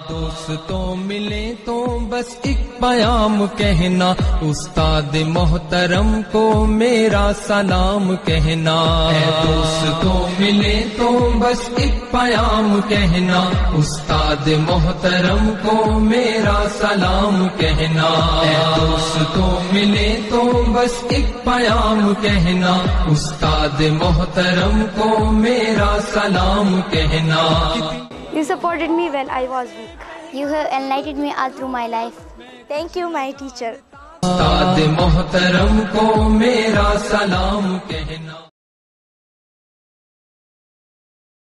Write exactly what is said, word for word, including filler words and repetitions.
दोस्तों मिले तो बस एक पयाम कहना, उस्ताद मोहतरम को मेरा सलाम कहना। दोस्तों मिले तो बस एक पयाम कहना, उस्ताद मोहतरम को मेरा सलाम कहना। दोस्तों मिले तो बस एक पयाम कहना, उस्ताद मोहतरम को मेरा सलाम कहना। You supported me when I was weak. You have enlightened me all through my life. Thank you, my teacher. उस्ताद मोहतरम को मेरा सलाम कहना।